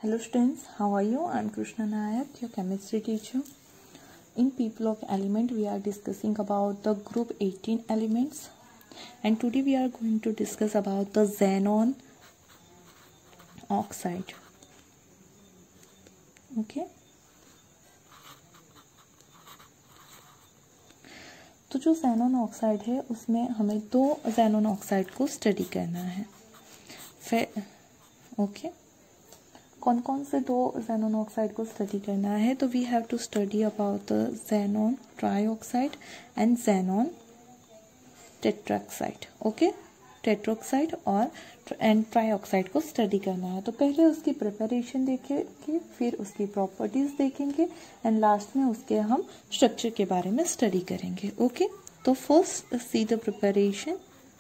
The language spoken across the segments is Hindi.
Hello students, how are you? I am Krishna Nayak, your chemistry teacher. In people of element, we are discussing about the group 18 elements, and today we are going to discuss about the xenon oxide. Okay. तो जो xenon ऑक्साइड है उसमें हमें दो xenon ऑक्साइड को स्टडी करना है. फिर ओके कौन कौन से दो xenon ऑक्साइड को स्टडी करना है? तो we have to study about the xenon trioxide and xenon tetroxide. Okay, tetroxide और एंड ट्राइऑक्साइड को स्टडी करना है. तो पहले उसकी प्रिपरेशन देखेंगे, फिर उसकी प्रॉपर्टीज देखेंगे एंड लास्ट में उसके हम स्ट्रक्चर के बारे में स्टडी करेंगे. ओके, तो first see the preparation.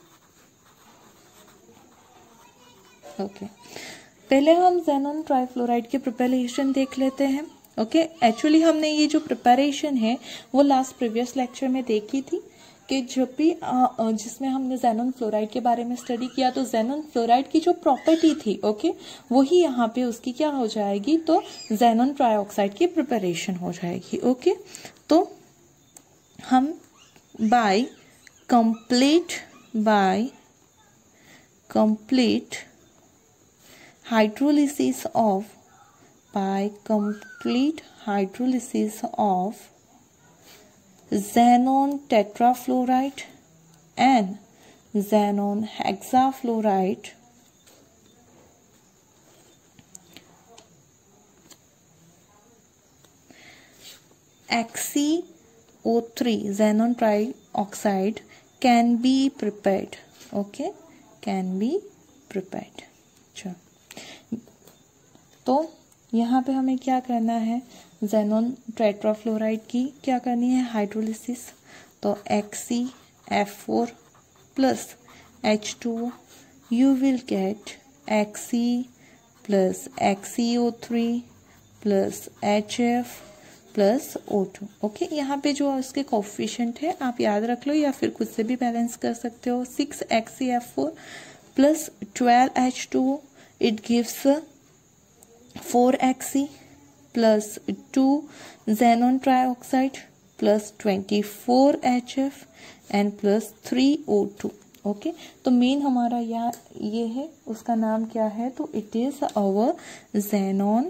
Okay, पहले हम xenon ट्राइफ्लोराइड की प्रिपरेशन देख लेते हैं. ओके, एक्चुअली हमने ये जो प्रिपरेशन है वो लास्ट प्रीवियस लेक्चर में देखी थी कि जब भी जिसमें हमने xenon फ्लोराइड के बारे में स्टडी किया तो xenon फ्लोराइड की जो प्रॉपर्टी थी ओके वही यहाँ पे उसकी क्या हो जाएगी, तो xenon ट्राइऑक्साइड की प्रिपरेशन हो जाएगी. ओके, तो हम by complete hydrolysis of xenon tetrafluoride and xenon hexafluoride XeO3 xenon trioxide can be prepared. Okay, can be prepared. चलो, तो यहाँ पे हमें क्या करना है, xenon टेट्राफ्लोराइड की क्या करनी है, हाइड्रोलिसिस. तो XeF4 plus H2O you will get Xe plus XeO3 plus HF plus O2. Okay, यहाँ पे जो इसके कोफिशिएंट है आप याद रख लो या फिर खुद से भी बैलेंस कर सकते हो. 6 XeF4 plus 12 H2O it gives 4 Xe plus 2 xenon trioxide plus 24 HF and plus 3 O2. Okay, तो मेन हमारा ये है, उसका नाम क्या है, तो it is our xenon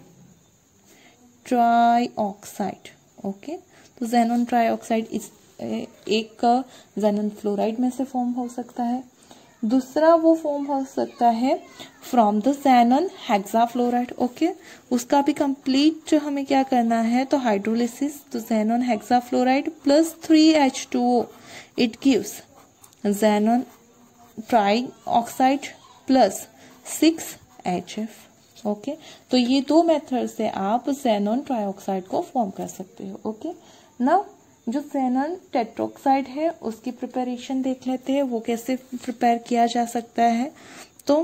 trioxide. Okay, तो xenon ट्राइऑक्साइड इस एक xenon फ्लोराइड में से फॉर्म हो सकता है, दूसरा वो फॉर्म हो सकता है from the xenon hexafluoride. Okay, उसका भी कंप्लीट हमें क्या करना है, तो हाइड्रोलिसिस. तो xenon hexafluoride plus 3H2O it gives xenon trioxide plus 6HF. Okay, तो ये दो मेथड से आप xenon ट्राइऑक्साइड को फॉर्म कर सकते हो. ओके, नाउ जो xenon टेट्राऑक्साइड है उसकी प्रिपरेशन देख लेते हैं, वो कैसे प्रिपेयर किया जा सकता है. तो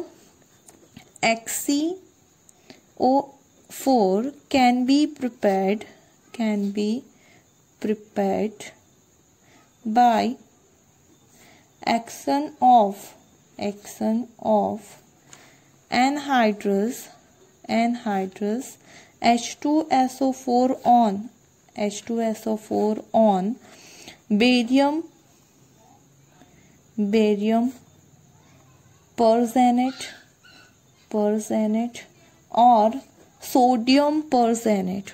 XeO4 can be prepared by action of anhydrous H2SO4 on barium perxenate और sodium perxenate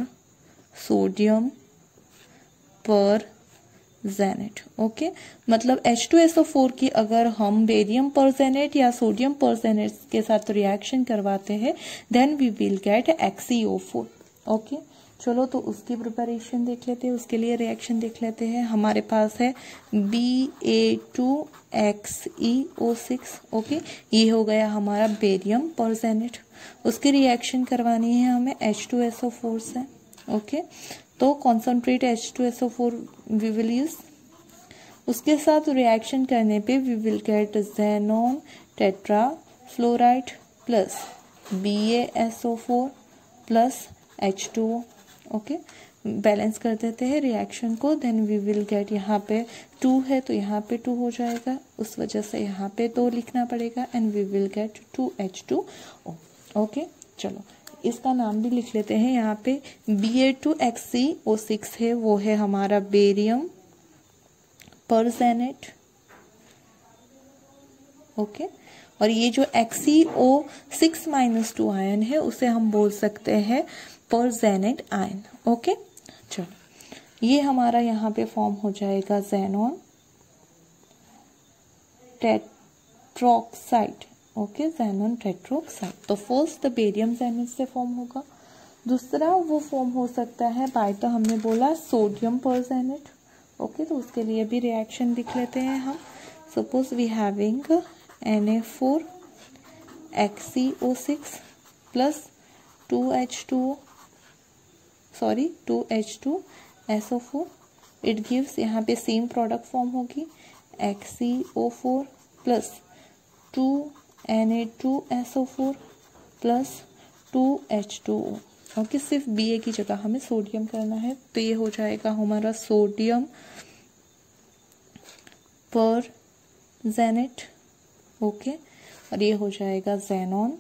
ओके, मतलब H2SO4 की अगर हम बेरियम परजेनेट या सोडियम परजेनेट के साथ रिएक्शन करवाते हैं then we will get XeO4. Okay, चलो तो उसकी प्रिपरेशन देख लेते हैं, उसके लिए रिएक्शन देख लेते हैं. हमारे पास है Ba2XeO6. ओके, ये हो गया हमारा बेरियम परजेनेट. उसकी रिएक्शन करवानी है हमें H2SO4 से. ओके, तो concentrate H2SO4 we will use. उसके साथ रिएक्शन करने पे we will get xenon tetrafluoride plus BaSO4 plus H2O. Okay, balance कर देते हैं रिएक्शन को, देन वी विल गेट, यहाँ पे 2 है तो यहाँ पे 2 हो जाएगा, उस वजह से यहाँ पे 2 लिखना पड़ेगा and we will get 2H2O. Okay, चलो इसका नाम भी लिख लेते हैं यहाँ पे। Ba2HCO6 है, वो है हमारा बेरियम परसेनेट। ओके, और ये जो XeO6-2 आयन है उसे हम बोल सकते हैं परसेनेट आयन। ओके, चलो ये हमारा यहाँ पे फॉर्म हो जाएगा xenon tetroxide. Okay, xenon tetroxide. तो फर्स्ट द बेरियम ज़ेनॉन से फॉर्म होगा, दूसरा वो फॉर्म हो सकता है बाय द हमने बोला सोडियम परसेनेट। ओके, तो उसके लिए भी रिएक्शन लिख लेते हैं हम। Suppose we having Na4HCO6 plus 2H2SO4, it gives, यहाँ पे सेम प्रोडक्ट फॉर्म होगी XeO4 plus 2Na2SO4 plus 2H2O। Okay, सिर्फ Ba की जगह हमें सोडियम करना है, तो ये हो जाएगा हमारा सोडियम परसेनेट। ओके, और ये हो जाएगा ज़ेनॉन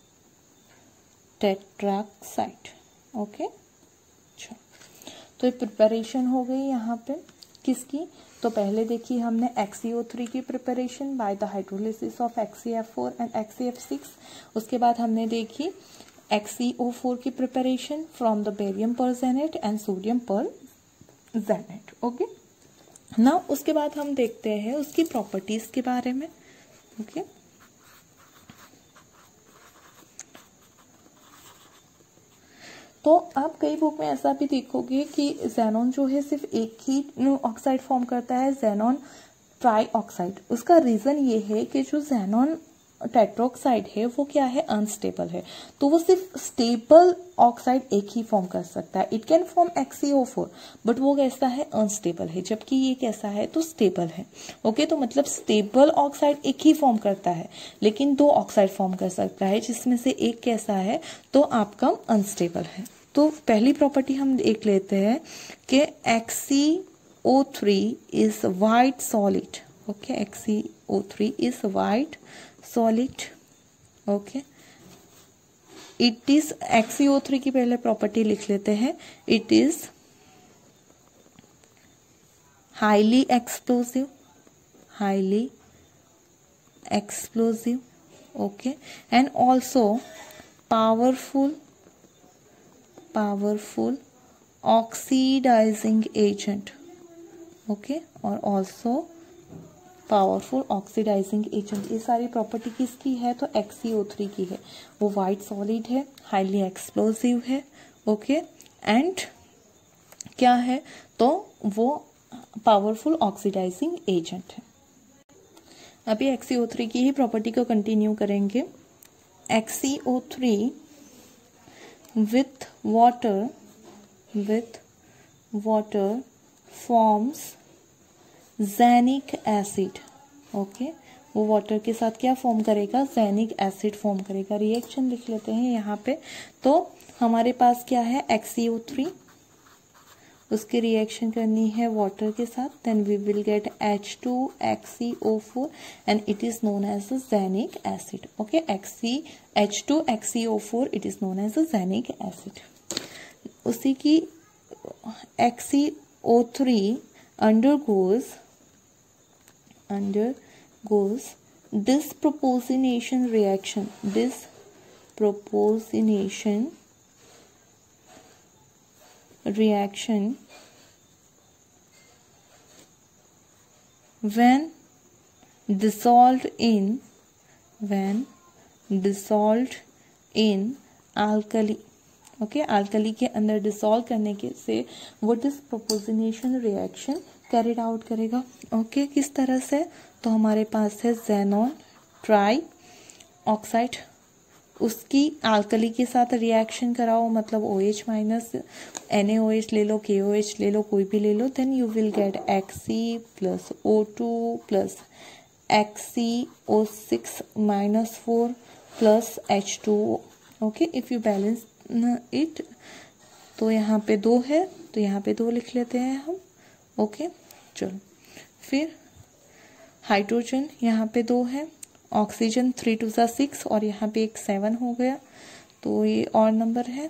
टेट्राक्साइड। ओके, अच्छा, तो ये प्रिपरेशन हो गई यहाँ पे किसकी। तो पहले देखिए हमने XeO3 की preparation by the hydrolysis of XeF4 and XeF6। उसके बाद हमने देखी XeO4 की preparation from the barium perxenate and sodium perxenate. Okay, ना उसके बाद हम देखते हैं उसकी प्रॉपर्टीज के बारे में। ओके, तो आप कई बुक में ऐसा भी देखोगे कि ज़ेनॉन जो है सिर्फ एक ही ऑक्साइड फॉर्म करता है, ज़ेनॉन ट्राई ऑक्साइड। उसका रीजन ये है कि जो ज़ेनॉन टेट्रोक्साइड है वो क्या है, अनस्टेबल है, तो वो सिर्फ स्टेबल ऑक्साइड एक ही फॉर्म कर सकता है। It can form XeO4 but वो कैसा है, अनस्टेबल है, जबकि ये कैसा है तो स्टेबल है। ओके, तो मतलब स्टेबल ऑक्साइड एक ही फॉर्म करता है, लेकिन दो ऑक्साइड फॉर्म कर सकता है, जिसमें से एक कैसा है तो आपका अनस्टेबल है। तो पहली प्रॉपर्टी हम देख लेते हैं कि XeO3 is white solid. Okay, XeO3 is white solid. Okay, it is, XeO3 की पहले प्रॉपर्टी लिख लेते हैं, it is highly explosive, highly explosive. Okay, and also powerful oxidizing agent. Okay, और ऑल्सो पावरफुल ऑक्सीडाइजिंग एजेंट। ये सारी प्रॉपर्टी किसकी है तो XeO3 की है। वो वाइट सॉलिड है, हाईली एक्सप्लोसिव है। ओके, एंड क्या है तो वो पावरफुल ऑक्सीडाइजिंग एजेंट है। अभी XeO3 की ही प्रॉपर्टी को कंटिन्यू करेंगे। XeO3 with water forms xenic acid. Okay, वो वाटर के साथ क्या फॉर्म करेगा, ज़ैनिक एसिड फॉर्म करेगा। रिएक्शन लिख लेते हैं यहाँ पे। तो हमारे पास क्या है XeO3, उसकी रिएक्शन करनी है वाटर के साथ, then we will get H2XeO4 and it is known as a xenic acid. Okay, H2XeO4 it is known as a xenic acid. उसी की XeO3 undergoes disproportionation reaction when dissolved in alkali। Okay, alkali के अंदर डिसॉल्व करने के से वो डिस्प्रोपोर्शनेशन रिएक्शन कैरिड आउट करेगा। ओके, किस तरह से, तो हमारे पास है ज़ेनॉन ट्राई ऑक्साइड, उसकी अल्कली के साथ रिएक्शन कराओ, मतलब OH माइनस NaOH ले लो, KOH ले लो, कोई भी ले लो, then you will get Xe plus O2 plus XeO6-4 plus H2O। Okay, if you balance it, तो यहाँ पे 2 है तो यहाँ पे 2 लिख लेते हैं हम। ओके, चलो फिर हाइड्रोजन यहाँ पे 2 है, ऑक्सीजन 3 2 6 और यहाँ पे एक 7 हो गया। तो ये और नंबर है,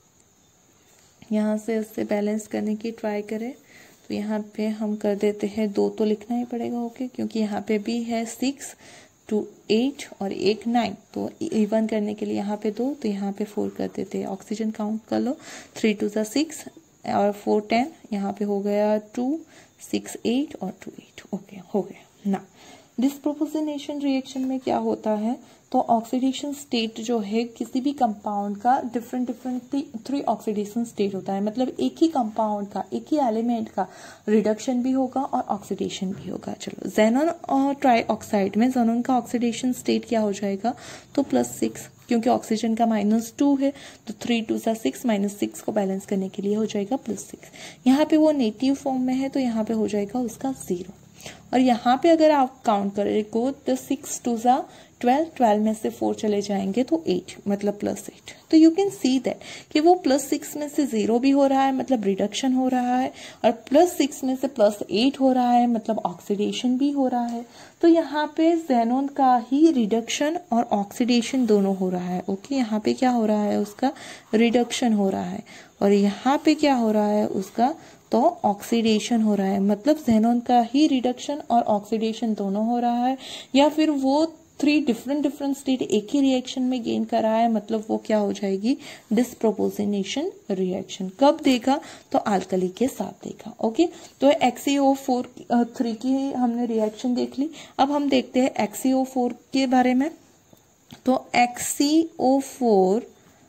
यहाँ से इससे बैलेंस करने की ट्राई करें तो यहाँ पे हम कर देते हैं 2 तो लिखना ही पड़ेगा, ओके, क्योंकि यहाँ पे भी है 6 2 8 और 1 9, तो इवन करने के लिए यहाँ पे 2, तो यहाँ पे 4 कर देते हैं। ऑक्सीजन काउंट कर लो, 3 2 6 और 4 10, यहाँ पे हो गया 2 6 8 और 2 8, ओके हो गया ना। डिस्प्रोपोर्शनेशन रिएक्शन में क्या होता है, तो ऑक्सीडेशन स्टेट जो है किसी भी कंपाउंड का डिफरेंट 3 ऑक्सीडेशन स्टेट होता है, मतलब एक ही कंपाउंड का, एक ही एलिमेंट का रिडक्शन भी होगा और ऑक्सीडेशन भी होगा। चलो ज़ेनॉन और ट्राईऑक्साइड में ज़ेनॉन का ऑक्सीडेशन स्टेट क्या हो जाएगा, तो +6, क्योंकि ऑक्सीजन का -2 है, तो 3 2 6 -6 को बैलेंस करने के लिए हो जाएगा +6। यहाँ पे वो नेगेटिव फॉर्म में है तो यहाँ पे हो जाएगा उसका 0। और यहाँ पे अगर आप काउंट करें को तो 6 2 12 में से 4 चले जाएंगे तो 8, मतलब +8। तो यू कैन सी दैट कि वो +6 में से 0 भी हो रहा है, मतलब रिडक्शन हो रहा है, और +6 में से +8 हो रहा है, मतलब ऑक्सीडेशन भी हो रहा है। तो यहाँ पे ज़ेनॉन का ही रिडक्शन और ऑक्सीडेशन दोनों हो रहा है, ओके। यहाँ पे क्या हो रहा है, उसका रिडक्शन हो रहा है, और यहाँ पे क्या हो रहा है उसका, तो ऑक्सीडेशन हो रहा है, मतलब ज़ेनॉन का ही रिडक्शन और ऑक्सीडेशन दोनों हो रहा है, या फिर वो 3 डिफरेंट स्टेट एक ही रिएक्शन में गेन कर रहा है, मतलब वो क्या हो जाएगी, डिस्प्रोपोर्शनेशन रिएक्शन। कब देगा, तो अल्कली के साथ देगा, ओके। तो XeO4 की हमने रिएक्शन देख ली। अब हम देखते हैं XeO4 के बारे में। तो XeO4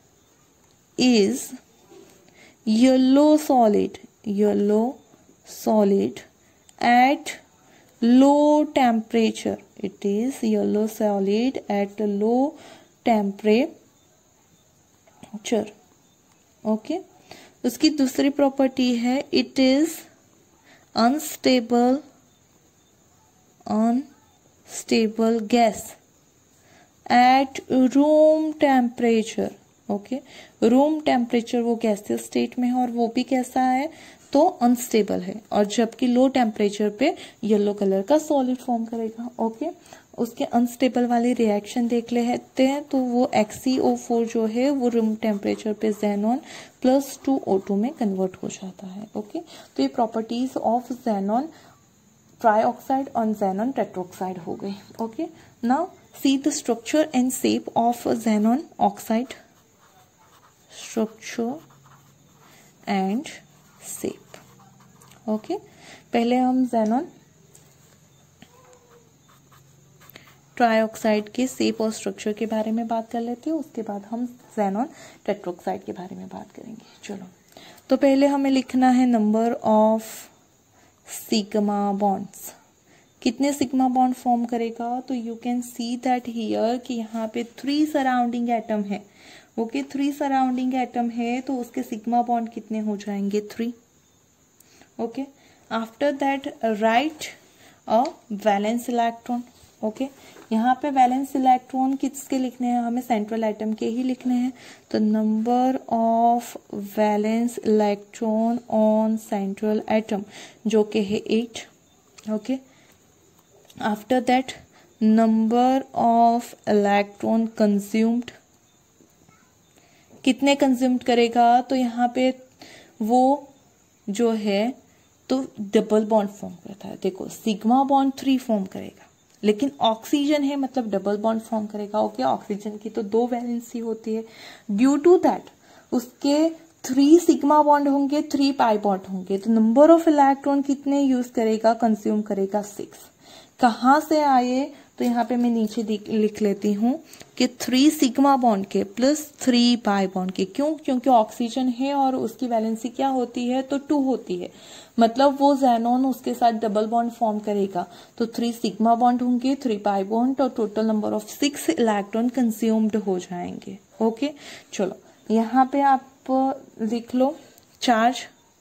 is yellow solid at low temperature. It is yellow solid at low temperature, okay। उसकी दूसरी प्रॉपर्टी है, it is unstable gas at room temperature, okay. Room temperature वो गैसियस स्टेट में है और वो भी कैसा है, तो अनस्टेबल है, और जबकि लो टेम्परेचर पे येलो कलर का सॉलिड फॉर्म करेगा, ओके। उसके अनस्टेबल वाली रिएक्शन देख लेते हैं। तो वो XeO4 जो है वो रूम टेम्परेचर पे ज़ेनॉन +2O2 में कन्वर्ट हो जाता है, ओके। तो ये प्रॉपर्टीज ऑफ ज़ेनॉन ट्राईऑक्साइड और ज़ेनॉन टेट्रोक्साइड हो गई, okay. Now see the structure and shape of xenon oxide, structure and shape, okay. पहले हम ज़ेनॉन ट्राईऑक्साइड के शेप और स्ट्रक्चर के बारे में बात कर लेते हैं, उसके बाद हम ज़ेनॉन टेट्रोक्साइड के बारे में बात करेंगे। चलो, तो पहले हमें लिखना है नंबर ऑफ सिग्मा बॉन्ड्स। कितने सिग्मा बॉन्ड फॉर्म करेगा, तो you can see that here कि यहाँ पे 3 सराउंडिंग एटम है, ओके। 3 सराउंडिंग एटम है तो उसके सिग्मा बॉन्ड कितने हो जाएंगे, 3, okay. After that write a valence electron, okay. यहाँ पे वैलेंस इलेक्ट्रॉन किसके लिखने हैं, हमें सेंट्रल एटम के ही लिखने हैं। तो number of valence electron on central atom जो कि है 8, okay. After that number of electron consumed, कितने कंज्यूम्ड करेगा, तो यहाँ पे वो जो है तो डबल बॉन्ड फॉर्म करता है। देखो सिग्मा बॉन्ड 3 फॉर्म करेगा, लेकिन ऑक्सीजन है मतलब डबल बॉन्ड फॉर्म करेगा, ओके। ऑक्सीजन की तो 2 वैलेंसी होती है, ड्यू टू दैट उसके 3 सिग्मा बॉन्ड होंगे, 3 पाई बॉन्ड होंगे, तो नंबर ऑफ इलेक्ट्रॉन कितने यूज करेगा, कंज्यूम करेगा 6। कहाँ से आए, तो यहाँ पे मैं नीचे लिख लेती हूँ कि 3 सिग्मा बॉन्ड के प्लस 3 पाई बॉन्ड के, क्यों, क्योंकि ऑक्सीजन है और उसकी वैलेंसी क्या होती है, तो 2 होती है, मतलब वो ज़ेनॉन उसके साथ डबल बॉन्ड फॉर्म करेगा, तो 3 सिग्मा बॉन्ड होंगे, 3 पाई बॉन्ड, और total number of 6 electron consumed हो जाएंगे, ओके। चलो यहाँ पे आप लिख लो चार्ज,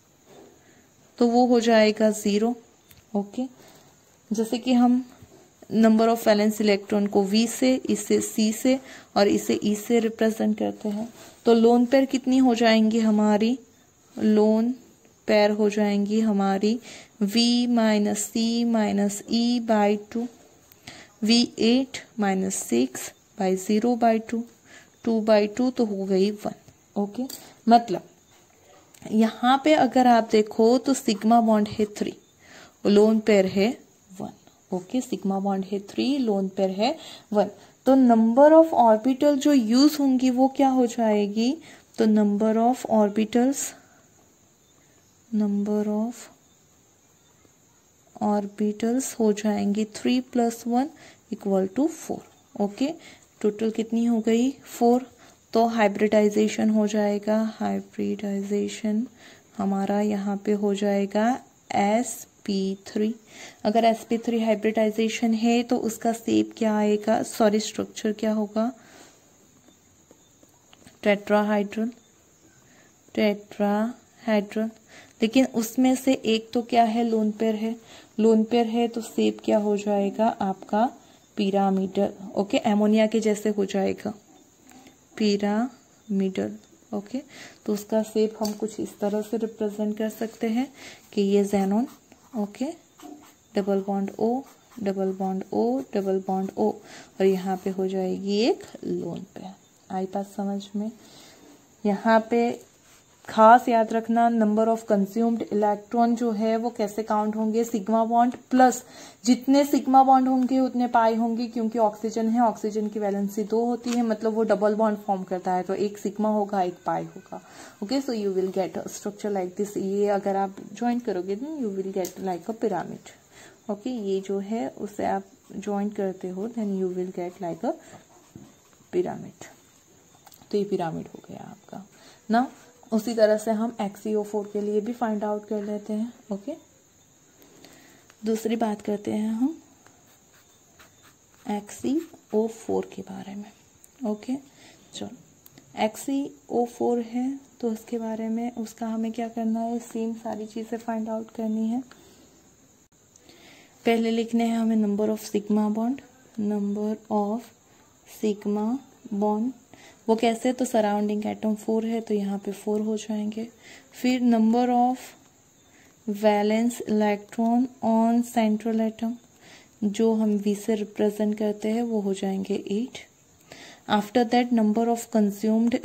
तो वो हो जाएगा 0, ओके। जैसे कि हम नंबर ऑफ वैलेंस इलेक्ट्रॉन को V से, इसे C से और इसे E से रिप्रेजेंट करते हैं, तो लोन पेयर कितनी हो जाएंगी हमारी, लोन पेयर हो जाएंगी हमारी V - C - E/2, V8 - 6/0/2, 2/2 तो हो गई 1। ओके, मतलब यहाँ पे अगर आप देखो तो सिग्मा बॉन्ड है 3, लोन पेयर है 1। ओके, सिग्मा बॉन्ड है 3, लोन पेयर है 1। तो नंबर ऑफ ऑर्बिटल जो यूज होंगी वो क्या हो जाएगी, तो नंबर ऑफ ऑर्बिटल्स हो जाएंगी 3 + 1 = 4। ओके, टोटल कितनी हो गई 4। तो हाइब्रिडाइजेशन हो जाएगा, हाइब्रिडाइजेशन हमारा यहाँ पे हो जाएगा sp3। अगर sp3 हाइब्रिडाइजेशन है तो उसका शेप क्या आएगा, सॉरी स्ट्रक्चर क्या होगा, टेट्राहाइड्रल। लेकिन उसमें से एक तो क्या है, लोन पेयर है तो शेप क्या हो जाएगा आपका पिरामिडल। ओके, एमोनिया के जैसे हो जाएगा पिरामिडल। ओके, तो उसका शेप हम कुछ इस तरह से रिप्रेजेंट कर सकते हैं कि ये xenon. Okay, double bond O, double bond O, double bond O, और यहाँ पे हो जाएगी एक लोन पेयर। आई बात समझ में। यहाँ पे खास याद रखना, नंबर ऑफ कंज्यूम्ड इलेक्ट्रॉन जो है वो कैसे काउंट होंगे, सिग्मा बॉन्ड प्लस जितने सिग्मा बॉन्ड होंगे उतने पाई होंगे, क्योंकि ऑक्सीजन है, ऑक्सीजन की वैलेंसी 2 होती है, मतलब वो डबल बॉन्ड फॉर्म करता है, तो एक सिग्मा होगा एक पाई होगा। Okay, so you will get structure like this. ये अगर आप ज्वाइन करोगे तो you will get like a pyramid. Okay, ये जो है उसे आप ज्वाइन करते हो then you will get like a pyramid. तो ये पिरामिड हो गया आपका ना। उसी तरह से हम XeO4 के लिए भी फाइंड आउट कर लेते हैं। ओके, दूसरी बात करते हैं हम XeO4 के बारे में। ओके, चलो XeO4 है तो उसके बारे में उसका हमें क्या करना है, सेम सारी चीजें फाइंड आउट करनी है। पहले लिखने हैं हमें नंबर ऑफ सिग्मा बॉन्ड। वो कैसे, तो सराउंडिंग एटम 4 है तो यहाँ पे 4 हो जाएंगे। फिर number of valence electron on central atom, जो हम V से रिप्रेजेंट करते हैं, वो हो जाएंगे 8। After that number of consumed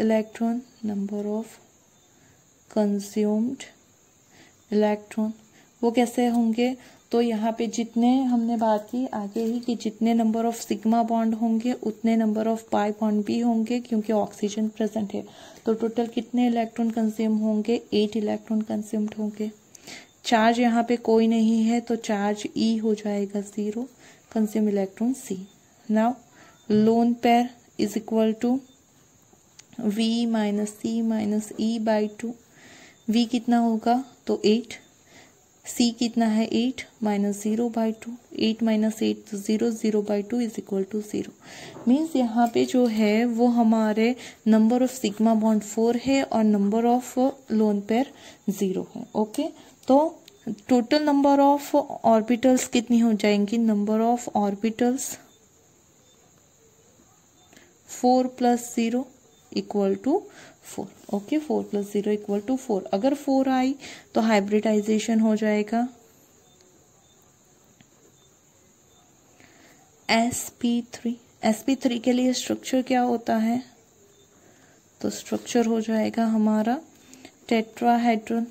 electron वो कैसे होंगे, तो यहाँ पे जितने हमने बात की आगे ही कि जितने नंबर ऑफ सिग्मा बॉन्ड होंगे उतने नंबर ऑफ पाई बॉन्ड भी होंगे, क्योंकि ऑक्सीजन प्रेजेंट है। तो टोटल कितने इलेक्ट्रॉन कंज्यूम होंगे, 8 इलेक्ट्रॉन कंज्यूम्ड होंगे। चार्ज यहाँ पे कोई नहीं है तो चार्ज E हो जाएगा 0, consume electron C। Now lone pair is equal to V - C - E/2। V कितना होगा, तो 8, C कितना है 8 - 0/2, 8 - 8 तो 0, 0/2 = 0। मीन्स यहाँ पे जो है वो हमारे नंबर ऑफ सिग्मा बॉन्ड 4 है और नंबर ऑफ लोन पेयर 0 है। ओके, तो टोटल नंबर ऑफ ऑर्बिटल्स कितनी हो जाएंगी, नंबर ऑफ ऑर्बिटल्स 4 + 0 = 4। ओके, 4 + 0 = 4। अगर 4 आई तो हाइब्रिडाइजेशन हो जाएगा sp3। sp3 के लिए स्ट्रक्चर क्या होता है, तो स्ट्रक्चर हो जाएगा हमारा टेट्राहेड्रल।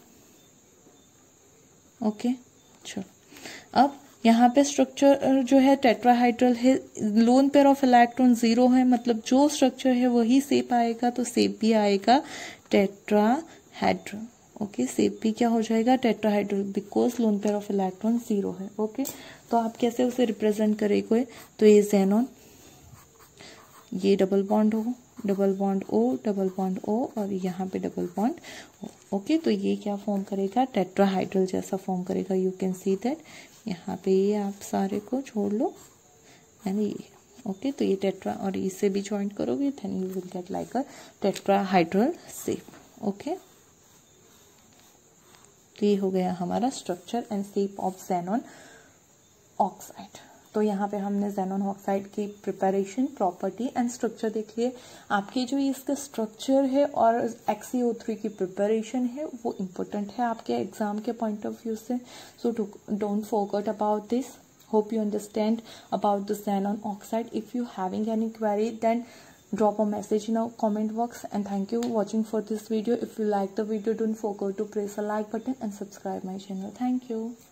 ओके, चलो अब यहाँ पे स्ट्रक्चर जो है टेट्राहाइड्रल है, लोन पेयर ऑफ इलेक्ट्रॉन 0 है, मतलब जो स्ट्रक्चर है वही शेप आएगा, तो शेप भी आएगा टेट्राहाइड्रल। ओके, शेप भी क्या हो जाएगा, tetrahedral, because lone pair of electron 0 है। ओके, तो आप कैसे उसे रिप्रेजेंट करेंगे, तो ये ज़ेनॉन, ये double bond O, double bond O, और यहाँ पे डबल बॉन्ड O। ओके, तो ये क्या फॉर्म करेगा, टेट्राहाइड्रल जैसा फॉर्म करेगा। यू कैन सी दैट, यहाँ पे ये आप सारे को छोड़ लो एंड ये। ओके, तो ये टेट्रा और इसे भी ज्वाइंट करोगे then you will get like a tetrahedral shape. Okay, तो ये हो गया हमारा structure and shape of xenon oxide. तो यहाँ पे हमने ज़ेनॉन ऑक्साइड की प्रिपरेशन, प्रॉपर्टी एंड स्ट्रक्चर देख लिए। आपके जो इसका स्ट्रक्चर है और XeO3 की प्रिपरेशन है वो इम्पोर्टेंट है आपके एग्जाम के पॉइंट ऑफ व्यू से, so don't forget about this. Hope you understand about the xenon oxide. If you having any query, then drop a message in our comment box. And thank you for watching for this video. If you like the video, don't forget to press the like button and subscribe my channel. Thank you.